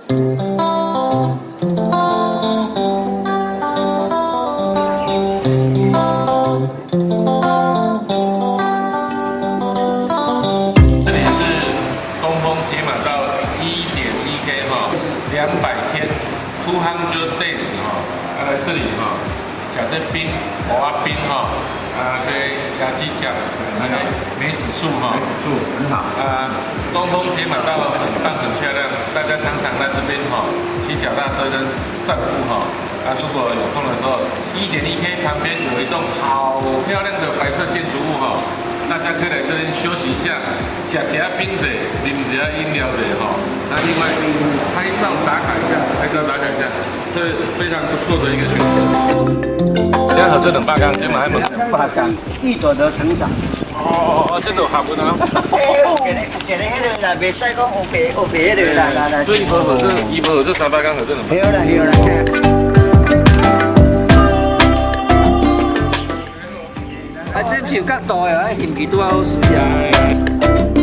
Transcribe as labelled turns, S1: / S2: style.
S1: 这里是东风铁马道1.1K 哈，200天200 days 哈，来这里哈，吃这冰蚵仔冰哈，这鸭鸡脚，梅子树哈，梅子树很好。东风铁马道很棒很漂亮，大家常常来这边哈，骑脚踏车跟散步哈。如果有空的时候，1.1K 旁边有一栋好漂亮的白色建筑物哈。大家可以来这边休息一下，吃冰水，饮一下饮料的哈。那另外拍照打卡一下，这非常不错的一个选择。你好，这两百工，这嘛还问
S2: 200工，易朵的成长。
S1: 这都学过啊。
S2: 一个迄个啦，袂使讲黑白迄个啦。
S1: 所以伊无合这300工合这200。
S2: 对啦对啦。啊，这是有角度的，嫌弃拄好时啊。